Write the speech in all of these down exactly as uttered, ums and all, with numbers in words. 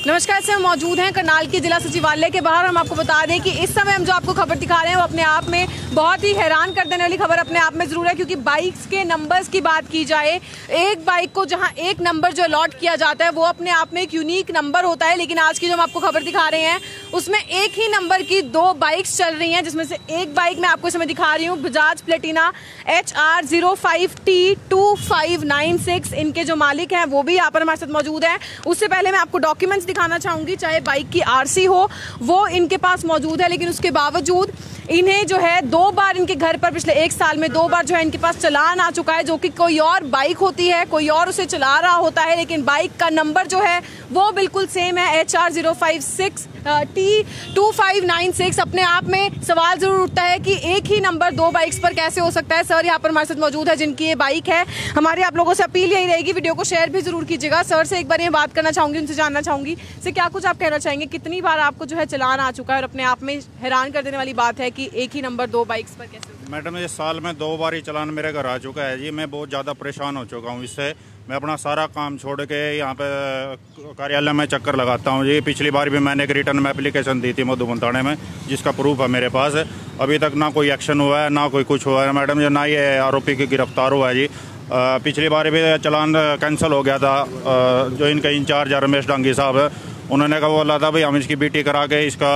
नमस्कार, से हम मौजूद हैं करनाल के जिला सचिवालय के बाहर। हम आपको बता दें कि इस समय हम जो आपको खबर दिखा रहे हैं वो अपने आप में बहुत ही हैरान कर देने वाली खबर अपने आप में जरूर है, क्योंकि बाइक्स के नंबर्स की बात की जाए, एक बाइक को जहां एक नंबर जो अलॉट किया जाता है वो अपने आप में एक यूनिक नंबर होता है। लेकिन आज की जो हम आपको खबर दिखा रहे हैं उसमें एक ही नंबर की दो बाइक्स चल रही हैं, जिसमें से एक बाइक मैं आपको इस समय दिखा रही हूँ Bajaj Platina H R zero five T two five nine six. इनके जो मालिक हैं वो भी यहाँ पर हमारे साथ मौजूद हैं। उससे पहले मैं आपको डॉक्यूमेंट्स दिखाना चाहूंगी, चाहे बाइक की आरसी हो वो इनके पास मौजूद है, लेकिन उसके बावजूद इन्हें जो है दो बार इनके घर पर पिछले एक साल में दो बार जो है इनके पास चालान आ चुका है, जो कि कोई और बाइक होती है, कोई और उसे चला रहा होता है, लेकिन बाइक का नंबर जो है वो बिल्कुल सेम है H R zero five six T two five nine six. अपने आप में सवाल जरूर उठता है कि एक ही नंबर दो बाइक्स पर कैसे हो सकता है। सर यहाँ पर हमारे साथ मौजूद है जिनकी ये बाइक है। हमारी आप लोगों से अपील यही रहेगी, वीडियो को शेयर भी जरूर कीजिएगा। सर से एक बार ये बात करना चाहूंगी, उनसे जानना चाहूंगी से क्या कुछ आप कहना चाहेंगे, कितनी बार आपको जो है चालान आ चुका है और अपने आप में हैरान कर देने वाली बात है कि एक ही नंबर दो बाइक्स पर कैसे? मैडम, इस साल में दो बार ही चालान मेरे घर आ चुका है जी। मैं बहुत ज़्यादा परेशान हो चुका हूँ इससे। मैं अपना सारा काम छोड़ के यहाँ पे कार्यालय में चक्कर लगाता हूँ जी। पिछली बार भी मैंने एक रिटर्न में एप्लीकेशन दी थी मधुबन थाने में, जिसका प्रूफ है मेरे पास। अभी तक ना कोई एक्शन हुआ है, ना कोई कुछ हुआ है मैडम जी, ना ये आरोपी की गिरफ्तार हुआ है जी। पिछली बार भी चालान कैंसिल हो गया था। जो इनका इंचार्ज है रमेश डांगी साहब है, उन्होंने कहा बोला था भाई हम इसकी बीटी करा के इसका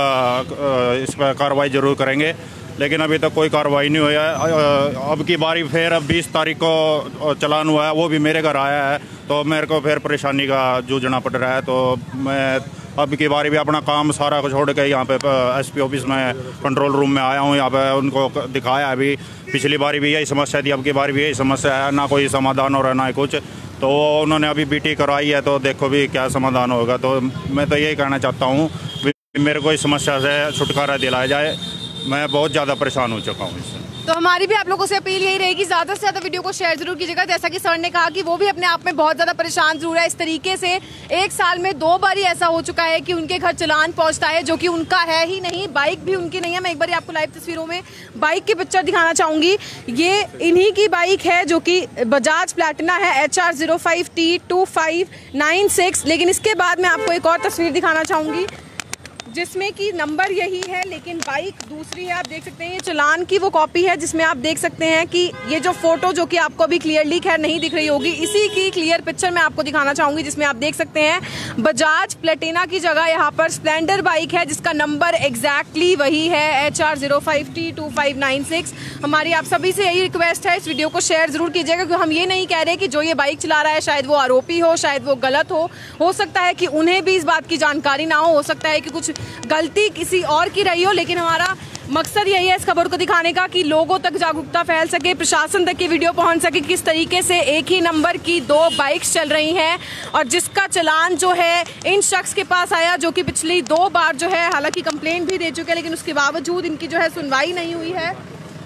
इस पर कार्रवाई जरूर करेंगे, लेकिन अभी तक कोई कार्रवाई नहीं हुई है। अब की बारी फिर अब बीस तारीख को चालान हुआ है, वो भी मेरे घर आया है, तो मेरे को फिर परेशानी का जूझना पड़ रहा है। तो मैं अब की बारी भी अपना काम सारा को छोड़ के यहाँ पे एसपी ऑफिस में कंट्रोल रूम में आया हूँ। यहाँ पे उनको दिखाया अभी, पिछली बारी भी यही समस्या थी, अब की बारी भी यही समस्या है, ना कोई समाधान हो रहा है ना कुछ। तो उन्होंने अभी बीटी करवाई है, तो देखो भी क्या समाधान होगा। तो मैं तो यही कहना चाहता हूँ मेरे को इस समस्या से छुटकारा दिलाया जाए। मैं बहुत ज़्यादा परेशान हो चुका हूँ इससे। तो हमारी भी आप लोगों से अपील यही रहेगी, ज़्यादा से ज़्यादा वीडियो को शेयर जरूर कीजिएगा। जैसा कि सर ने कहा कि वो भी अपने आप में बहुत ज़्यादा परेशान जरूर है। इस तरीके से एक साल में दो बार ही ऐसा हो चुका है कि उनके घर चालान पहुंचता है, जो कि उनका है ही नहीं, बाइक भी उनकी नहीं है। मैं एक बार आपको लाइव तस्वीरों में बाइक की पिक्चर दिखाना चाहूँगी। ये इन्हीं की बाइक है जो कि बजाज प्लेटिना है H R zero five T two five nine six. लेकिन इसके बाद मैं आपको एक और तस्वीर दिखाना चाहूँगी जिसमें कि नंबर यही है लेकिन बाइक दूसरी है। आप देख सकते हैं ये चालान की वो कॉपी है, जिसमें आप देख सकते हैं कि ये जो फोटो जो कि आपको अभी क्लियरली खैर नहीं दिख रही होगी, इसी की क्लियर पिक्चर मैं आपको दिखाना चाहूंगी, जिसमें आप देख सकते हैं बजाज प्लेटिना की जगह यहाँ पर स्प्लेंडर बाइक है, जिसका नंबर एग्जैक्टली वही है H R zero five T two five nine six. हमारी आप सभी से यही रिक्वेस्ट है, इस वीडियो को शेयर जरूर कीजिएगा, क्योंकि हम ये नहीं कह रहे कि जो ये बाइक चला रहा है शायद वो आरोपी हो, शायद वो गलत हो हो सकता है कि उन्हें भी इस बात की जानकारी ना हो हो सकता है कि कुछ गलती किसी और की रही हो। लेकिन हमारा मकसद यही है इस खबर को दिखाने का कि लोगों तक जागरूकता फैल सके, प्रशासन तक ये वीडियो पहुंच सके किस तरीके से एक ही नंबर की दो बाइक्स चल रही हैं, और जिसका चालान जो है इन शख्स के पास आया, जो कि पिछली दो बार जो है हालांकि कंप्लेंट भी दे चुके हैं, लेकिन उसके बावजूद इनकी जो है सुनवाई नहीं हुई है।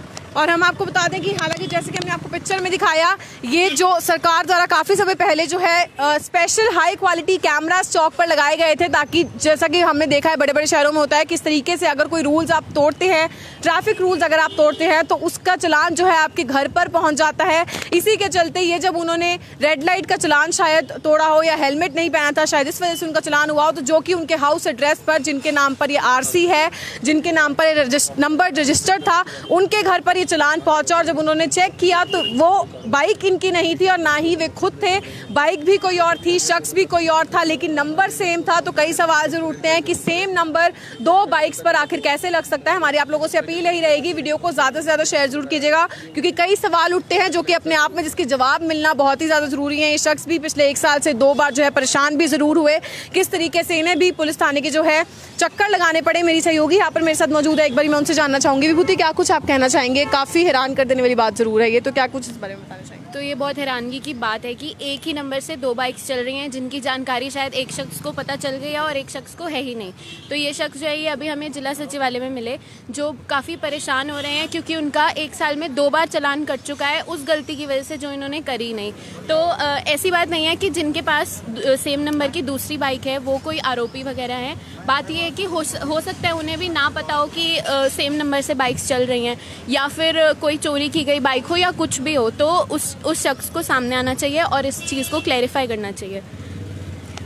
और हम आपको बता दें कि हालांकि जैसे कि हमने आपको पिक्चर में दिखाया, ये जो सरकार द्वारा काफ़ी समय पहले जो है आ, स्पेशल हाई क्वालिटी कैमरास चौक पर लगाए गए थे, ताकि जैसा कि हमने देखा है बड़े बड़े शहरों में होता है किस तरीके से अगर कोई रूल्स आप तोड़ते हैं, ट्रैफिक रूल्स अगर आप तोड़ते हैं तो उसका चालान जो है आपके घर पर पहुंच जाता है। इसी के चलते ये जब उन्होंने रेड लाइट का चालान शायद तोड़ा हो या हेलमेट नहीं पहना था, शायद इस वजह से उनका चालान हुआ हो, तो जो कि उनके हाउस एड्रेस पर जिनके नाम पर ये आरसी है, जिनके नाम पर नंबर रजिस्टर्ड था, उनके घर पर चालान पहुंचा। और जब उन्होंने चेक किया तो वो बाइक इनकी नहीं थी और ना ही वे खुद थे, बाइक भी कोई और थी, शख्स भी कोई और था, लेकिन नंबर सेम था। तो कई सवाल जरूर उठते हैं कि सेम नंबर दो बाइक्स पर आखिर कैसे लग सकता है। हमारी आप लोगों से अपील यही रहेगी, वीडियो को ज्यादा से ज्यादा शेयर जरूर कीजिएगा, क्योंकि कई सवाल उठते हैं जो कि अपने आप में जिसके जवाब मिलना बहुत ही ज्यादा जरूरी है। ये शख्स भी पिछले एक साल से दो बार जो है परेशान भी जरूर हुए, किस तरीके से इन्हें भी पुलिस थाने के जो है चक्कर लगाने पड़े। मेरी सहयोगी यहाँ पर मेरे साथ मौजूद है, एक बार मैं उनसे जानना चाहूंगी। विभूति, क्या कुछ आप कहना चाहेंगे? काफी हैरान कर देने वाली बात जरूर है ये, तो क्या कुछ इस बारे में बताना चाहेंगे? तो ये बहुत हैरानगी की बात है कि एक ही नंबर से दो बाइक्स चल रही हैं, जिनकी जानकारी शायद एक शख्स को पता चल गई है और एक शख्स को है ही नहीं। तो ये शख्स जो है ये अभी हमें जिला सचिवालय में मिले, जो काफ़ी परेशान हो रहे हैं, क्योंकि उनका एक साल में दो बार चालान कट चुका है उस गलती की वजह से जो इन्होंने करी नहीं। तो आ, ऐसी बात नहीं है कि जिनके पास सेम नंबर की दूसरी बाइक है वो कोई आरोपी वगैरह है। बात ये है कि हो, हो सकता है उन्हें भी ना पता हो कि आ, सेम नंबर से बाइक्स चल रही हैं, या फिर कोई चोरी की गई बाइक हो या कुछ भी हो, तो उस उस शख्स को सामने आना चाहिए और इस चीज़ को क्लैरिफाई करना चाहिए।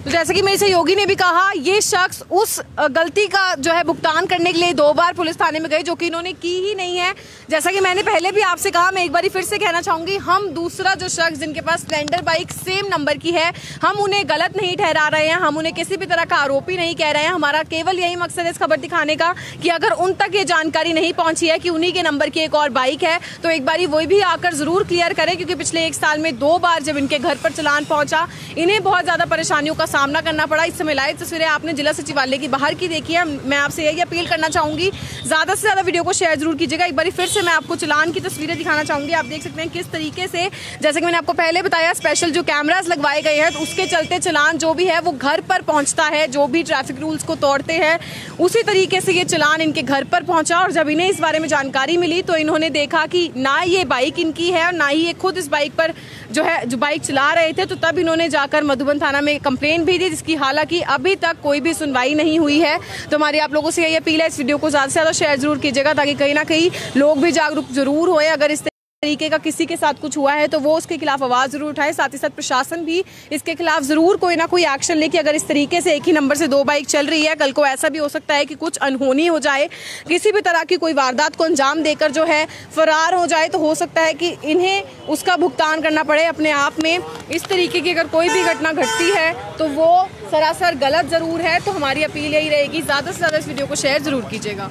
तो जैसे कि मेरे सहयोगी ने भी कहा, ये शख्स उस गलती का जो है भुगतान करने के लिए दो बार पुलिस थाने में गए, जो कि इन्होंने की ही नहीं है। जैसा कि मैंने पहले भी आपसे कहा, मैं एक बार फिर से कहना चाहूंगी, हम दूसरा जो शख्स जिनके पास स्प्लेंडर बाइक सेम नंबर की है, हम उन्हें गलत नहीं ठहरा रहे हैं, हम उन्हें किसी भी तरह का आरोपी नहीं कह रहे हैं। हमारा केवल यही मकसद है इस खबर दिखाने का कि अगर उन तक ये जानकारी नहीं पहुंची है कि उन्हीं के नंबर की एक और बाइक है, तो एक बारी वही भी आकर जरूर क्लियर करें, क्योंकि पिछले एक साल में दो बार जब इनके घर पर चालान पहुंचा, इन्हें बहुत ज्यादा परेशानियों का सामना करना पड़ा। इस समय लाइव तस्वीरें आपने जिला सचिवालय की बाहर की देखी है। मैं आपसे यही अपील करना चाहूंगी, ज्यादा से ज्यादा वीडियो को शेयर जरूर कीजिएगा। एक बार फिर से मैं आपको चालान की तस्वीरें दिखाना चाहूंगी। आप देख सकते हैं किस तरीके से, जैसे कि मैंने आपको पहले बताया, स्पेशल जो कैमरास लगवाए गए हैं, तो उसके चलते चालान जो भी है वो घर पर पहुंचता है। जो भी ट्रैफिक रूल्स को तोड़ते हैं, उसी तरीके से ये चालान इनके घर पर पहुंचा। और जब इन्हें इस बारे में जानकारी मिली, तो इन्होंने देखा कि ना ये बाइक इनकी है और ना ही ये खुद इस बाइक पर जो है जो बाइक चला रहे थे, तो तब इन्होंने जाकर मधुबन थाना में कंप्लेंट भी दी, जिसकी हालांकि अभी तक कोई भी सुनवाई नहीं हुई है। तो हमारी आप लोगों से यही अपील है, इस वीडियो को ज्यादा से ज्यादा शेयर जरूर कीजिएगा, ताकि कहीं ना कहीं लोग भी जागरूक जरूर होए। अगर इस तरीके का किसी के साथ कुछ हुआ है तो वो उसके खिलाफ आवाज जरूर उठाए। साथ ही साथ प्रशासन भी इसके खिलाफ जरूर कोई ना कोई एक्शन ले कि अगर इस तरीके से एक ही नंबर से दो बाइक चल रही है, कल को ऐसा भी हो सकता है कि कुछ अनहोनी हो जाए, किसी भी तरह की कोई वारदात को अंजाम देकर जो है फरार हो जाए, तो हो सकता है कि इन्हें उसका भुगतान करना पड़े अपने आप में। इस तरीके की अगर कोई भी घटना घटती है तो वो सरासर गलत जरूर है। तो हमारी अपील यही रहेगी, ज्यादा से ज्यादा इस वीडियो को शेयर जरूर कीजिएगा।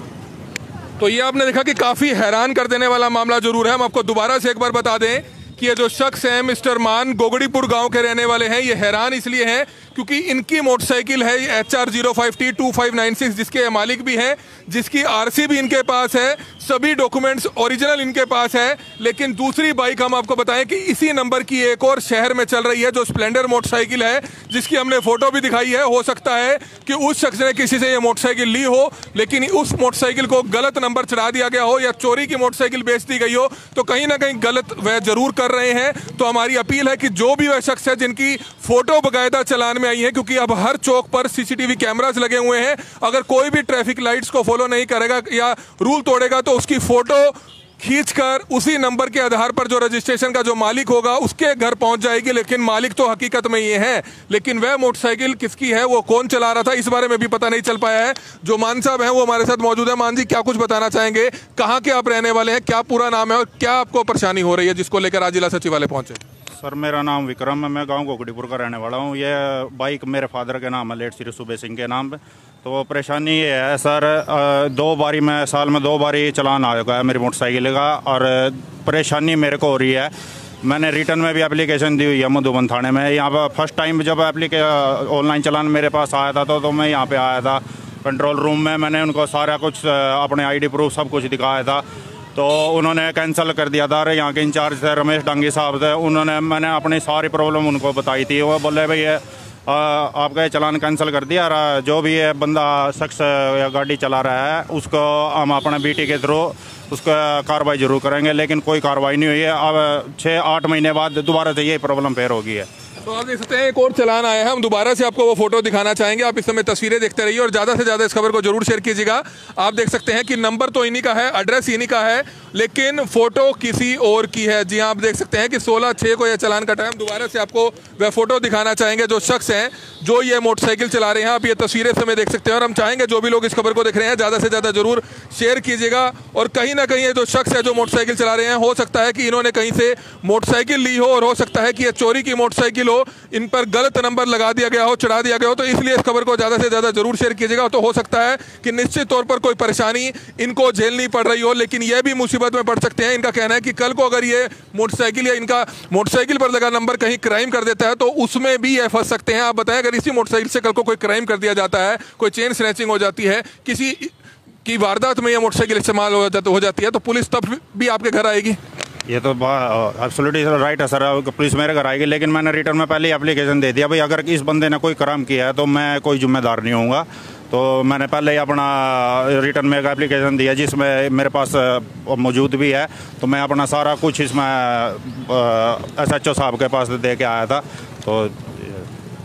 तो ये आपने देखा कि काफी हैरान कर देने वाला मामला जरूर है। हम आपको दोबारा से एक बार बता दें कि ये जो शख्स हैं मिस्टर मान गोगड़ीपुर गांव के रहने वाले हैं। ये हैरान इसलिए हैं क्योंकि इनकी मोटरसाइकिल है H R zero five T two five nine six, जिसके मालिक भी हैं, जिसकी आरसी भी इनके पास है, सभी डॉक्यूमेंट्स ओरिजिनल इनके पास है। लेकिन दूसरी बाइक हम आपको बताएं कि इसी नंबर की एक और शहर में चल रही है, जो स्प्लेंडर मोटरसाइकिल है, जिसकी हमने फोटो भी दिखाई है। हो सकता है कि उस शख्स ने किसी से ये मोटरसाइकिल ली हो, लेकिन उस मोटरसाइकिल को गलत नंबर चढ़ा दिया गया हो या चोरी की मोटरसाइकिल बेच दी गई हो, तो कहीं ना कहीं गलत वह जरूर कर रहे हैं। तो हमारी अपील है कि जो भी वह शख्स है जिनकी फोटो बकायदा चालान में आई है, क्योंकि अब हर चौक पर सीसीटीवी कैमरास लगे हुए हैं, अगर कोई भी ट्रैफिक लाइट्स को फॉलो नहीं करेगा या रूल तोड़ेगा तो उसकी फोटो खींचकर उसी नंबर के आधार पर जो रजिस्ट्रेशन का जो मालिक होगा उसके घर पहुंच जाएगी। लेकिन मालिक तो हकीकत में ये है, लेकिन वह मोटरसाइकिल किसकी है, वो कौन चला रहा था, इस बारे में भी पता नहीं चल पाया है। जो मान साहब हैं वो हमारे साथ मौजूद है। मान जी, क्या कुछ बताना चाहेंगे, कहाँ के आप रहने वाले हैं, क्या पूरा नाम है और क्या आपको परेशानी हो रही है जिसको लेकर आज जिला सचिवालय पहुंचे? सर, मेरा नाम विक्रम है, मैं गांव गोगड़ीपुर का रहने वाला हूं। ये बाइक मेरे फादर के नाम है, लेट श्री सुबे सिंह के नाम पे। तो परेशानी ये है सर, दो बारी मैं साल में दो बारी चलान आ गया है मेरी मोटरसाइकिल का, और परेशानी मेरे को हो रही है। मैंने रिटर्न में भी एप्लीकेशन दी हुई है मधुबन थाने में। यहाँ पर फर्स्ट टाइम जब एप्लीके ऑनलाइन चलान मेरे पास आया था तो, तो मैं यहाँ पे आया था कंट्रोल रूम में। मैंने उनको सारा कुछ अपने आई डी प्रूफ सब कुछ दिखाया था, तो उन्होंने कैंसिल कर दिया था। यहाँ के इंचार्ज थे रमेश डांगी साहब थे, उन्होंने मैंने अपनी सारी प्रॉब्लम उनको बताई थी। वो बोले भाई ये आपका चालान कैंसिल कर दिया, जो भी ये बंदा शख्स या गाड़ी चला रहा है उसको हम अपने बीटी के थ्रू उसका कार्रवाई जरूर करेंगे। लेकिन कोई कार्रवाई नहीं हुई है। अब छः आठ महीने बाद दोबारा से यही प्रॉब्लम फिर होगी है। तो आप देख सकते हैं एक और चलान आया है, हम दोबारा से आपको वो फोटो दिखाना चाहेंगे। आप इस समय तस्वीरें देखते रहिए और ज़्यादा से ज़्यादा इस खबर को जरूर शेयर कीजिएगा। आप देख सकते हैं कि नंबर तो इन्हीं का है, एड्रेस इन्हीं का है, लेकिन फोटो किसी और की है। जी हाँ, आप देख सकते हैं कि सोलह छः को यह चलान कटा है। हम दोबारा से आपको वह फोटो दिखाना चाहेंगे जो शख्स हैं जो ये मोटरसाइकिल चला रहे हैं। आप ये तस्वीरें समय देख सकते हैं और हम चाहेंगे जो भी लोग इस खबर को देख रहे हैं ज़्यादा से ज़्यादा जरूर शेयर कीजिएगा। और कहीं ना कहीं ये जो शख्स है जो मोटरसाइकिल चला रहे हैं, हो सकता है कि इन्होंने कहीं से मोटरसाइकिल ली हो और हो सकता है कि ये चोरी की मोटरसाइकिल हो, इन पर गलत नंबर लगा दिया गया हो, चढ़ा दिया गया हो। तो इसलिए इस खबर को ज़्यादा से ज़्यादा जरूर शेयर कीजिएगा। तो हो सकता है कि निश्चित तौर पर कोई परेशानी इनको झेलनी पड़ रही हो, लेकिन यह भी मुसीबत में पड़ सकते हैं। इनका कहना है कि कल को अगर ये मोटरसाइकिल या इनका मोटरसाइकिल पर लगा नंबर कहीं क्राइम कर देता है तो उसमें भी ये फंस सकते हैं। आप बताएं, अगर इसी मोटरसाइकिल से कल को कोई क्राइम कर दिया जाता है, कोई चेन स्नैचिंग हो जाती है, किसी की वारदात में यह मोटरसाइकिल इस्तेमाल हो जाती है, तो पुलिस तब भी आपके घर आएगी? ये तो एब्सोल्युटली राइट है सर, पुलिस मेरे घर आएगी। लेकिन मैंने रिटर्न में पहले ही एप्लीकेशन दे दिया, भाई अगर इस बंदे ने कोई क्राइम किया है तो मैं कोई जिम्मेदार नहीं होऊंगा। तो मैंने पहले ही अपना रिटर्न में एक एप्लीकेशन दिया जिसमें मेरे पास मौजूद भी है। तो मैं अपना सारा कुछ इसमें एस एच ओ साहब के पास दे के आया था। तो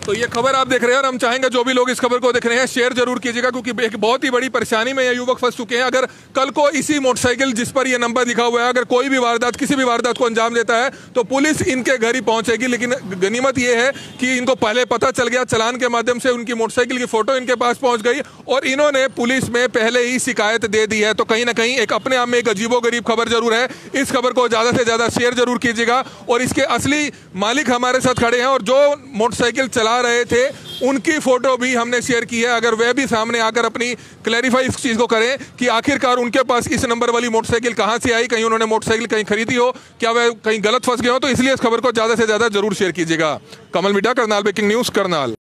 तो ये खबर आप देख रहे हैं और हम चाहेंगे जो भी लोग इस खबर को देख रहे हैं शेयर जरूर कीजिएगा, क्योंकि एक बहुत ही बड़ी परेशानी में ये युवक फंस चुके हैं। अगर कल को इसी मोटरसाइकिल जिस पर ये नंबर लिखा हुआ है अगर कोई भी वारदात किसी भी वारदात को अंजाम देता है तो पुलिस इनके घर ही पहुंचेगी। लेकिन गनीमत ये है कि इनको पहले पता चल गया, चलान के माध्यम से उनकी मोटरसाइकिल की फोटो इनके पास पहुंच गई और इन्होंने पुलिस में पहले ही शिकायत दे दी है। तो कहीं ना कहीं एक अपने आप में एक अजीबोगरीब खबर जरूर है। इस खबर को ज्यादा से ज्यादा शेयर जरूर कीजिएगा और इसके असली मालिक हमारे साथ खड़े हैं और जो मोटरसाइकिल चला रहे थे उनकी फोटो भी हमने शेयर की है। अगर वे भी सामने आकर अपनी क्लैरिफाई इस चीज को करें कि आखिरकार उनके पास इस नंबर वाली मोटरसाइकिल कहां से आई, कहीं उन्होंने मोटरसाइकिल कहीं खरीदी हो, क्या वे कहीं गलत फंस गए हो, तो इसलिए इस खबर को ज्यादा से ज्यादा जरूर शेयर कीजिएगा। Kamal media, Karnal breaking news, Karnal.